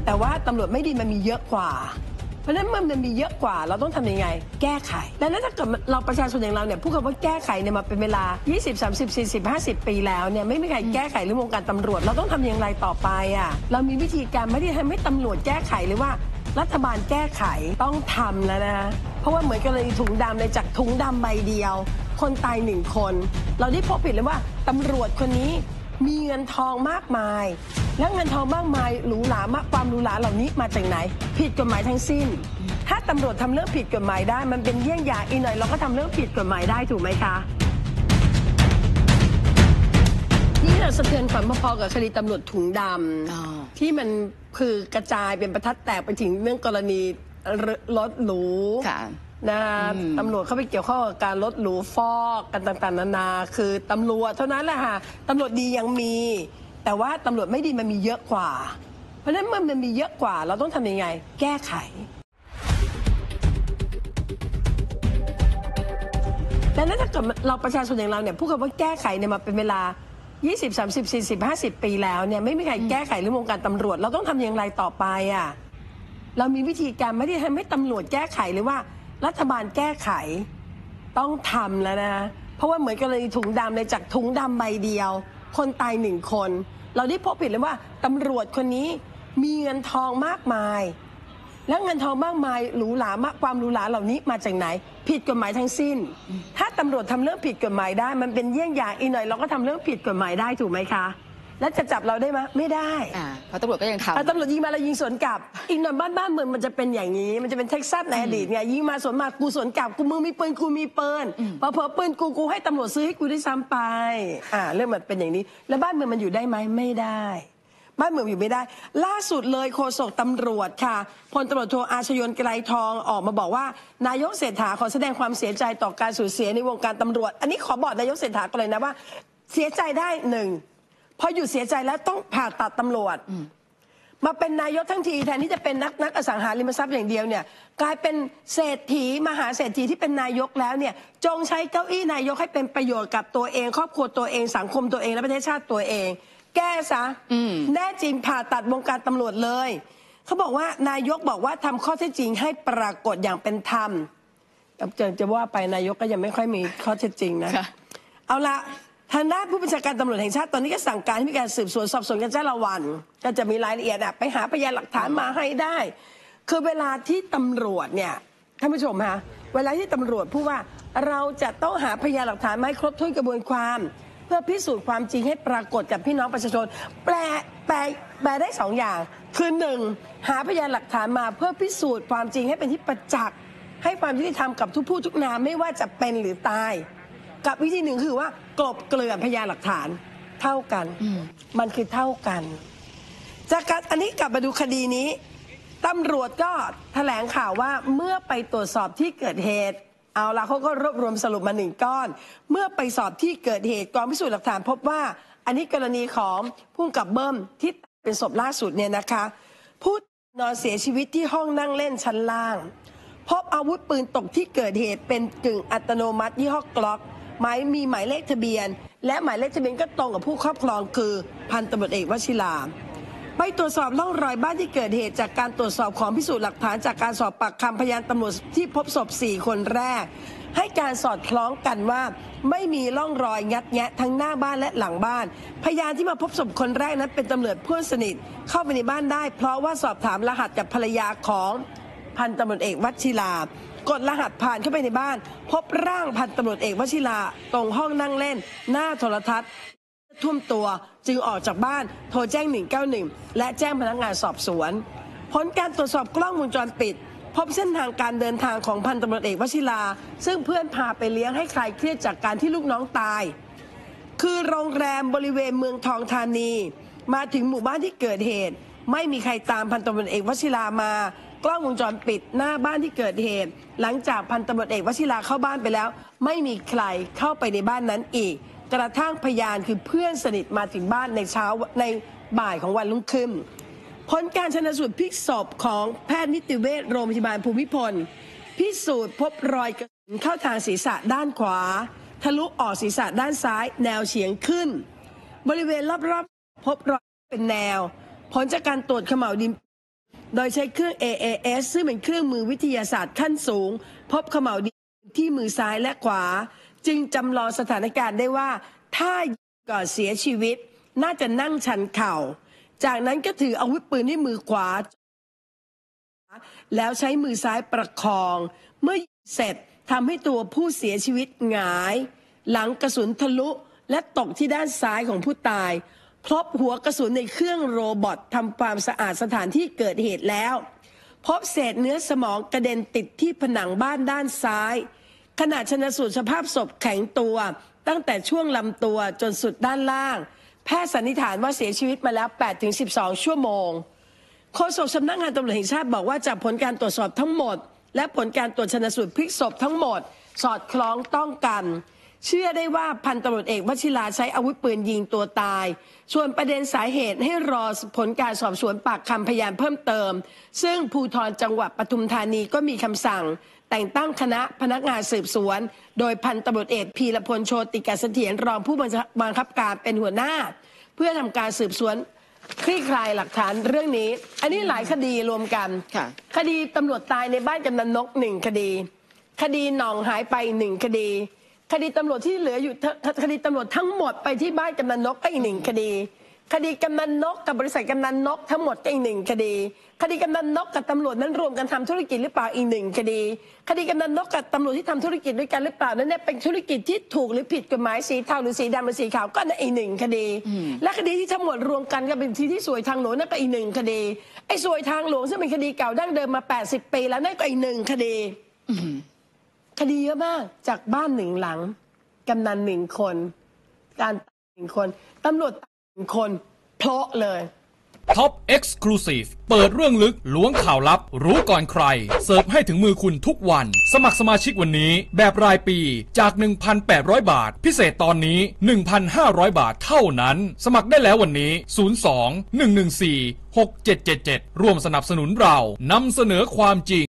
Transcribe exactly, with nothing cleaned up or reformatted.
แต่ว่าตำรวจไม่ดีมันมีเยอะกว่าเพราะฉะนั้นเมื่อมันมีเยอะกว่าเราต้องทำยังไงแก้ไขดังนั้นถ้าเกิดเราประชาชนอย่างเราเนี่ยพูดคำว่าแก้ไขเนี่ยมาเป็นเวลายี่สิบ สามสิบ สี่สิบ ห้าสิบปีแล้วเนี่ยไม่มีใครแก้ไขเรื่องวงการตำรวจเราต้องทำอย่างไรต่อไปอ่ะเรามีวิธีการไม่ได้ทำให้ตำรวจแก้ไขหรือว่ารัฐบาลแก้ไขต้องทำแล้วนะเพราะว่าเหมือนกันเลยถุงดำเลยจากถุงดำใบเดียวคนตายหนึ่งคนเราได้พบผิดเลยว่าตำรวจคนนี้มีเงินทองมากมายแล้วเงินทองมากมายหรูหรามากความหรูหราเหล่านี้มาจากไหนผิดกฎหมายทั้งสิ้นถ้าตำรวจทำเรื่องผิดกฎหมายได้มันเป็นเยี่ยงอย่างอีกหน่อยเราก็ทำเรื่องผิดกฎหมายได้ถูกไหมคะนี่เราสะเทือนขวัญพอๆกับคดีตำรวจถุงดำที่มันคือกระจายเป็นประทัดแตกไปถึงเรื่องกรณีรถหรูนะตำรวจเข้าไปเกี่ยวข้องกับการลดหรูฟอกกันต่างๆนานาคือตำรวจเท่านั้นแหละค่ะตำรวจดียังมีแต่ว่าตำรวจไม่ดีมันมีเยอะกว่าเพราะฉะนั้นเมื่อมันมีเยอะกว่าเราต้องทำยังไงแก้ไขดังนั้นถ้าเกิดเราประชาชนอย่างเราเนี่ยพูดคำว่าแก้ไขเนี่ยมาเป็นเวลายี่สิบ สามสิบ สี่สิบ ห้าสิบปีแล้วเนี่ยไม่มีใครแก้ไขเรื่องวงการตำรวจเราต้องทำอย่างไรต่อไปอ่ะเรามีวิธีการไม่ได้ทำให้ตำรวจแก้ไขหรือว่ารัฐบาลแก้ไขต้องทำแล้วนะเพราะว่าเหมือนกันเลยถุงดำเลยจากถุงดำใบเดียวคนตายหนึ่งคนเราได้พบผิดเลยว่าตำรวจคนนี้มีเงินทองมากมายแล้วเงินทองมากมายหรูหรามากความหรูหราเหล่านี้มาจากไหนผิดกฎหมายทั้งสิ้นถ้าตำรวจทำเรื่องผิดกฎหมายได้มันเป็นเยี่ยงอย่างอีกหน่อยเราก็ทำเรื่องผิดกฎหมายได้ถูกไหมคะแล้วจะจับเราได้ไหมไม่ได้เพราะตำรวจก็ยังทำตำรวจยิงมาเรายิงสวนกลับอีกหน่อยบ้านบ้านเมืองมันจะเป็นอย่างนี้มันจะเป็นเท็กซัสในอดีตไงยิงมาสวนมากูสวนกลับกูมึงมีปืนกูมีปืนพอเผลอปืนกูกูให้ตำรวจซื้อให้กูได้ซ้ำไปอ่าเรื่องมันเป็นอย่างนี้แล้วบ้านเมืองมันอยู่ได้ไหมไม่ได้บ้านเมืองอยู่ไม่ได้ล่าสุดเลยโฆษกตำรวจค่ะพลตำรวจโทอาชญนไกรทองออกมาบอกว่านายกเศรษฐาขอแสดงความเสียใจต่อการสูญเสียในวงการตำรวจอันนี้ขอบอกนายกเศรษฐากันเลยนะว่าเสียใจได้หนึ่งพออยู่เสียใจแล้วต้องผ่าตัดตำรวจมาเป็นนายกทั้งทีแทนที่จะเป็นนักนักอสังหาริมทรัพย์อย่างเดียวเนี่ยกลายเป็นเศรษฐีมหาเศรษฐีที่เป็นนายกแล้วเนี่ยจงใช้เก้าอี้นายกให้เป็นประโยชน์กับตัวเองครอบครัวตัวเองสังคมตัวเองและประเทศชาติตัวเองแก้ซะแน่จริงผ่าตัดวงการตำรวจเลยเขาบอกว่านายกบอกว่าทำข้อเท็จจริงให้ปรากฏอย่างเป็นธรรมจะจะว่าไปนายกก็ยังไม่ค่อยมีข้อเท็จจริงนะเอาละทางด้านผู้บัญชาการตำรวจแห่งชาติตอนนี้ก็สั่งการให้มีการสืบสวนสอบสวนกันจ้าละวันก็จะมีรายละเอียดอะไปหาพยานหลักฐานมาให้ได้คือเวลาที่ตำรวจเนี่ยท่านผู้ชมคะเวลาที่ตำรวจพูดว่าเราจะต้องหาพยานหลักฐานมาให้ครบถ้วนกระบวนความเพื่อพิสูจน์ความจริงให้ปรากฏกับพี่น้องประชาชนแปลแปลแปลได้สองอย่างคือหนึ่งหาพยานหลักฐานมาเพื่อพิสูจน์ความจริงให้เป็นที่ประจักษ์ให้ความยุติธรรมกับทุกผู้ทุกนามไม่ว่าจะเป็นหรือตายกับวิธีหนึ่งคือว่ากลบเกลื่อนพยานหลักฐานเท่ากันมันคือเท่ากันจากการอันนี้กลับมาดูคดีนี้ตำรวจก็แถลงข่าวว่าเมื่อไปตรวจสอบที่เกิดเหตุเอาละเขาก็รวบรวมสรุปมาหนึ่งก้อนเมื่อไปสอบที่เกิดเหตุกองพิสูจน์หลักฐานพบว่าอันนี้กรณีของผู้กำกับเบิ้มที่เป็นศพล่าสุดเนี่ยนะคะผู้นอนเสียชีวิตที่ห้องนั่งเล่นชั้นล่างพบอาวุธปืนตกที่เกิดเหตุเป็นกึ่งอัตโนมัติยี่ห้อกล็อกหมายมีหมายเลขทะเบียนและหมายเลขทะเบียนก็ตรงกับผู้ครอบครองคือพันตำรวจเอกวชิราไปตรวจสอบร่องรอยบ้านที่เกิดเหตุจากการตรวจสอบของพิสูจน์หลักฐานจากการสอบปากคำพยานตำรวจที่พบศพสี่คนแรกให้การสอดคล้องกันว่าไม่มีร่องรอยงัดแงะทั้งหน้าบ้านและหลังบ้านพยานที่มาพบศพคนแรกนั้นเป็นตำรวจเพื่อนสนิทเข้าไปในบ้านได้เพราะว่าสอบถามรหัสกับภรรยาของพันตำรวจเอกวชิรากดรหัสผ่านเข้าไปในบ้านพบร่างพันตำรวจเอกวชิราตรงห้องนั่งเล่นหน้าโทรทัศน์ท่วมตัวจึงออกจากบ้านโทรแจ้งหนึ่งเก้าหนึ่งและแจ้งพนักงานสอบสวนผลการตรวจสอบกล้องวงจรปิดพบเส้นทางการเดินทางของพันตำรวจเอกวชิราซึ่งเพื่อนพาไปเลี้ยงให้คลายเครียดจากการที่ลูกน้องตายคือโรงแรมบริเวณเมืองทองธานีมาถึงหมู่บ้านที่เกิดเหตุไม่มีใครตามพันตำรวจเอกวชิรามากล้องวงจรปิดหน้าบ้านที่เกิดเหตุหลังจากพันตำรวจเอกวชิราเข้าบ้านไปแล้วไม่มีใครเข้าไปในบ้านนั้นอีกกระทั่งพยานคือเพื่อนสนิทมาถึงบ้านในเช้าในบ่ายของวันรุ่งขึ้นผลการชันสูตรพลิกศพของแพทย์นิติเวชโรงพยาบาลภูมิพลพิสูจน์พบรอยกระสุนเข้าทางศีรษะด้านขวาทะลุออกศีรษะด้านซ้ายแนวเฉียงขึ้นบริเวณรอบๆพบรอยเป็นแนวผลจากการตรวจเขม่าวดินโดยใช้เครื่อง เอ เอ เอส ซึ่งเป็นเครื่องมือวิทยาศาสตร์ขั้นสูงพบเขม่าวดินที่มือซ้ายและขวาจึงจำลองสถานการณ์ได้ว่าถ้าก่อนเสียชีวิตน่าจะนั่งชันเข่าจากนั้นก็ถืออาวุธปืนที่มือขวาแล้วใช้มือซ้ายประคองเมื่อเสร็จทำให้ตัวผู้เสียชีวิตหงายหลังกระสุนทะลุและตกที่ด้านซ้ายของผู้ตายพบหัวกระสุนในเครื่องโรบอททำความสะอาดสถานที่เกิดเหตุแล้วพบเศษเนื้อสมองกระเด็นติดที่ผนังบ้านด้านซ้ายขณะชันสูตรสภาพศพแข็งตัวตั้งแต่ช่วงลำตัวจนสุดด้านล่างแพทย์สันนิษฐานว่าเสียชีวิตมาแล้ว แปดถึงสิบสอง ชั่วโมงโฆษกสำนักงานตำรวจแห่งชาติบอกว่าจากผลการตรวจสอบทั้งหมดและผลการตรวจชันสูตรพลิกศพทั้งหมดสอดคล้องต้องกันเชื่อได้ว่าพันตำรวจเอกวชิราใช้อาวุธปืนยิงตัวตายส่วนประเด็นสาเหตุให้รอผลการสอบสวนปากคำพยานเพิ่มเติมซึ่งภูธรจังหวัดปทุมธานีก็มีคำสั่งแต่งตั้งคณะพนักงานสืบสวนโดยพันตำรวจเอกพีรพลโชติกเสถียรรองผู้บังคับการเป็นหัวหน้าเพื่อทำการสืบสวนคลี่คลายหลักฐานเรื่องนี้อันนี้หลายคดีรวมกันคดีตำรวจตายในบ้านกำนันนกหนึ่งคดีคดีหน่องหายไปหนึ่งคดีคดีตำรวจที่เหลืออยู่คดีตำรวจทั้งหมดไปที่บ้านกำนันนกก็อีกหนึ่งคดีคดีกำนันนกกับบริษัทกำนันนกทั้งหมดก็อีกหนึ่งคดีคดีกำนันนกกับตำรวจนั้นรวมกันทำธุรกิจหรือเปล่าอีกหนึ่งคดีคดีกำนันนกกับตำรวจที่ทำธุรกิจด้วยกันหรือเปล่านั้นเนี่ยเป็นธุรกิจที่ถูกหรือผิดกฎหมายสีเทาหรือสีดำหรือสีขาวก็อีกหนึ่งคดีและคดีที่ทั้งหมดรวมกันก็เป็นที่ที่สวยทางหลวงนั่นก็อีกหนึ่งคดีไอ้สวยทางหลวงซึ่งเป็นคดีเก่าดั้งเดิมมาแปดสิบปีแล้วนั่นก็อีกหนึ่งคดีคดีเยอะมากจากบ้านหนึ่งหลังกำนันหนึ่งคนการตายหนึ่งคนตำรวจตายหนึ่งคนเพราะเลยท็อป Exclusive เปิดเรื่องลึกล้วงข่าวลับรู้ก่อนใครเสิร์ฟให้ถึงมือคุณทุกวันสมัครสมาชิกวันนี้แบบรายปีจาก หนึ่งพันแปดร้อย บาทพิเศษตอนนี้ หนึ่งพันห้าร้อย บาทเท่านั้นสมัครได้แล้ววันนี้ศูนย์ สอง หนึ่ง หนึ่ง สี่ หก เจ็ด เจ็ด เจ็ดร่วมสนับสนุนเรานำเสนอความจริง